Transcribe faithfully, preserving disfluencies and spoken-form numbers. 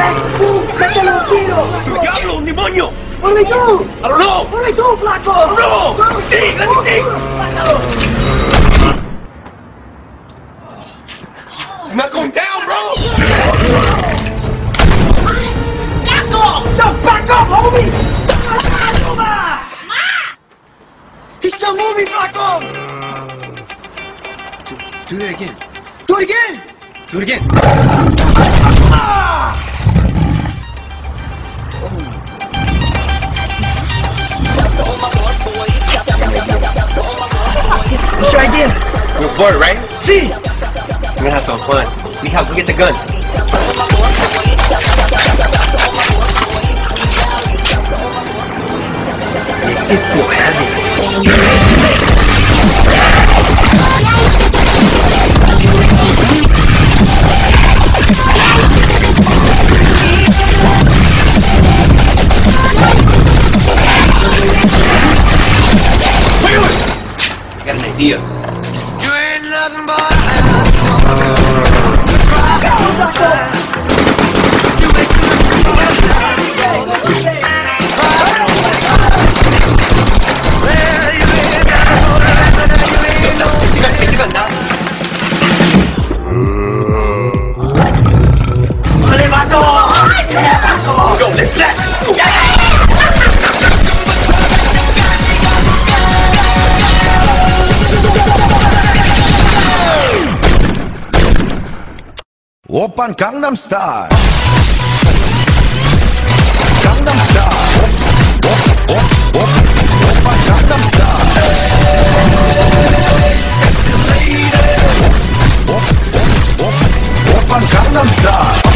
¡Uh! ¡Métele un tiro! ¡Diablo, un demonio! What do we do? I don't know! What do we do, Flaco? No! Let me see! Let me see! He's not going down, bro! Flaco! Don't back up, homie! He's still moving, Flaco! Do that again. Do it again! Do it again. Ah! What's your idea? We're bored, right? See? We're gonna have some fun. We have to get the guns. It's so heavy. I got an idea. You ain't nothing but Go, let's blast! Oppan Gangnam Style. Gangnam Style. Op, op, op, op. Oppan Gangnam Style. Op, op, op, op. Oppan Gangnam Style.